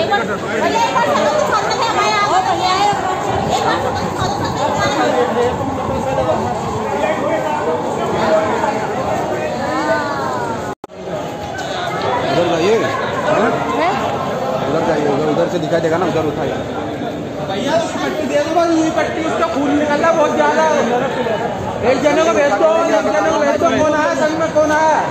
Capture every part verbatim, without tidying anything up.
उधर जाइए, उधर से दिखाई देगा ना, उधर उठाइए भैया। पट्टी दे दो बस, वही पट्टी, उसका खून निकल रहा बहुत ज्यादा। एक जने को भेज दो, एक जने को भेज दो। कौन आया सभी में, कौन आया?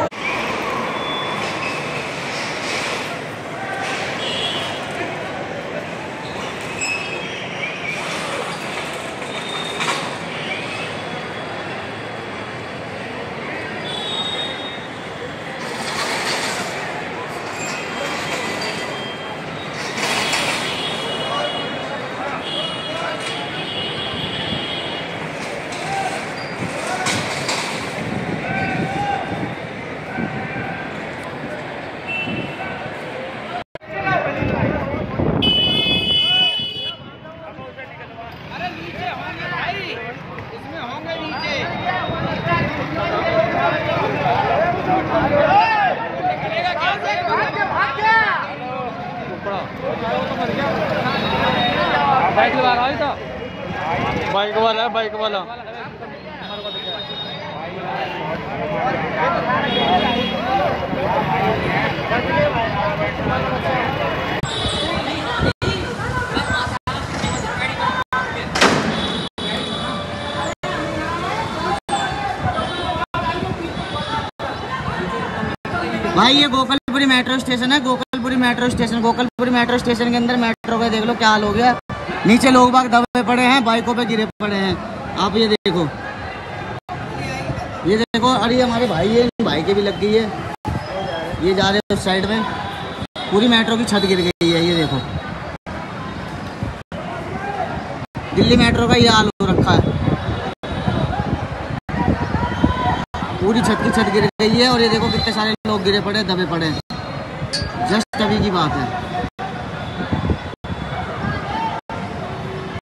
बाइक वाला है तो बाइक वाला है, बाइक वाला भाई ये गोकलपुरी मेट्रो स्टेशन है, Gokalpuri metro station. Gokalpuri metro station के अंदर मेट्रो का देख लो क्या हाल हो गया। नीचे लोग बाग दबे पड़े हैं, बाइकों पे गिरे पड़े हैं। आप ये देखो, ये देखो। अरे हमारे भाई है, भाई के भी लग गई है। ये जा रहे हैं उस साइड में, पूरी मेट्रो की छत गिर गई है। ये देखो, दिल्ली मेट्रो का ये हाल हो रखा है। पूरी छत की छत गिर गई है और ये देखो कितने सारे लोग गिरे पड़े, दबे पड़े। जस्ट अभी की बात है।